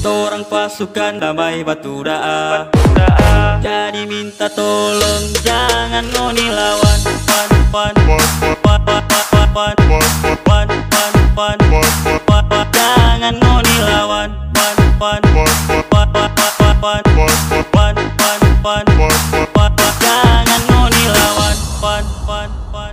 Torang pasukan damai batu daa, jadi minta tolong jangan ngoni lawan. Pan pan pan pan pan pan pan pan, jangan ngoni lawan. Pan pan pan pan pan pan pan, jangan ngoni lawan. Pan pan pan.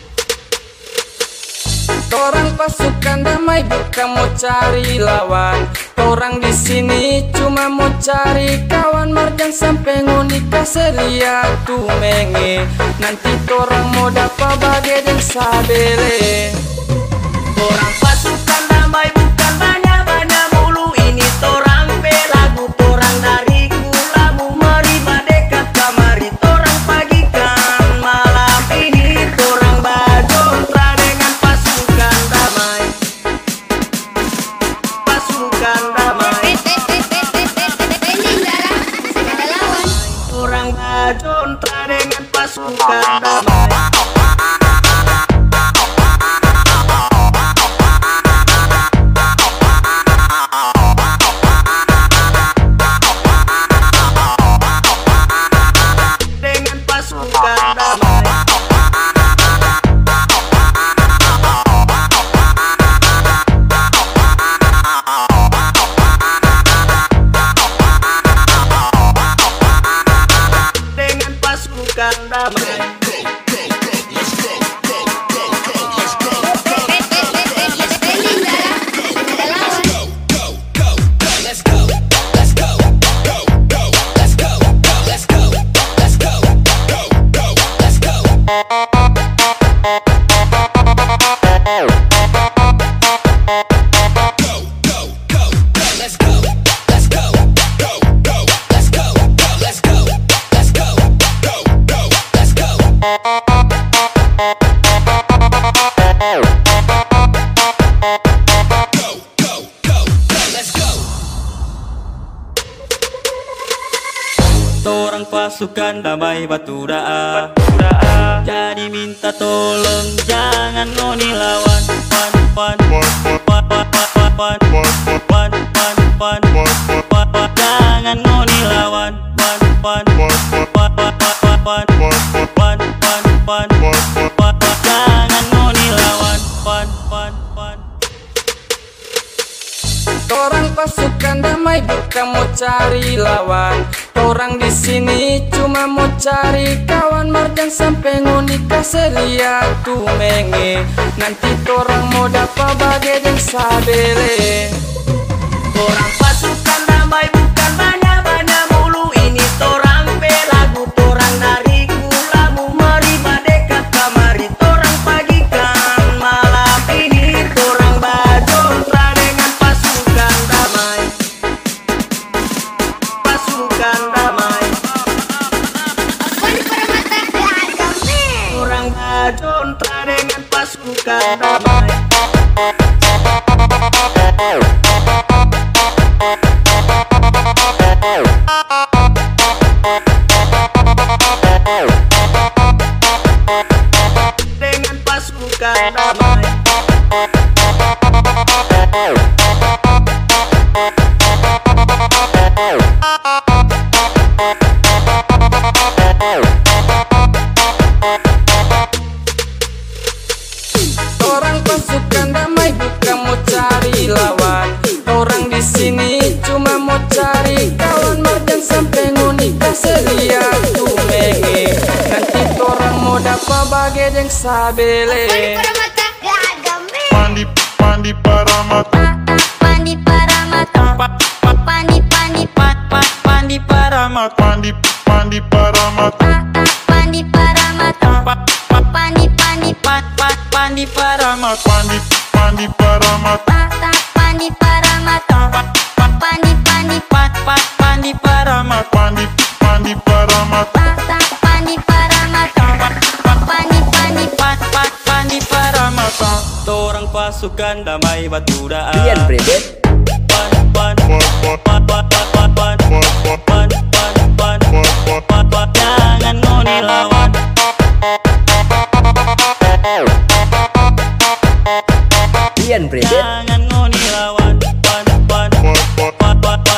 Torang pasukan damai bukan mau cari lawan. Torang di sini cuma mau cari kawan. Marjan sampai ngoni kaselia tu menge. Nanti torang mau dapat bagai dan sabele. Torang pasukan damai bukan banyak-banyak mulu. Ini torang belagu, torang dari Kulamu. Mari dekat kamari, torang pagikan malam ini. Torang bajontra dengan pasukan damai. Pasukan damai. Torang bajontra dengan pasukan damai. Torang pasukan damai batu daa, jadi minta tolong jangan ngoni lawan. Pan pan pan pan pan pan pan, jangan ngoni lawan. Pan pan pan pan pan pan, jangan ngoni lawan. Pan pan pan. Torang pasukan damai bukan mau cari lawan. Torang di sini cuma mau cari kawan. Marjan sampai ngoni kaselia tu menge. Nanti torang mau dapat bagai dan sabele. Torang pasukan damai bukan banyak-banyak mulu. Ini torang belagu, torang dari Kulamu. Mari dekat kamari, torang pagikan malam ini. Torang bajontra dengan pasukan damai. Pasukan damai. Torang bajontra dengan pasukan damai. Dengan pasukan damai. Torang pasukan damai bukan mau cari lawan. Torang di sini cuma mau cari kawan. Marjan sampai ngoni kaselia tu menge. Nanti torang mau dapat bagai dan sabele. Pandi pandi para mata. Pandi para mata. Pandi pandi pat pat pandi para mata. Pandi pandi para mata. Pandi para mata. Pandi pandi pat pat pandi para mata. Pandi pandi para mata. Pandi para mata. Pandi pandi pat pat pandi para mata. Pandi pandi para mata. Pandi para mata. Pandi pandi pat pat pandi para mata. Torang pasukan damai batu daa, Rian Brebet. pan pan pan pan pan pan pan pan pan, jangan ngoni lawan. Rian Brebet. Jangan ngoni lawan. Pan pan pan pan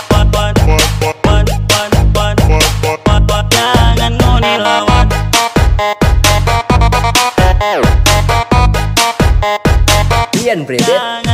Brebet.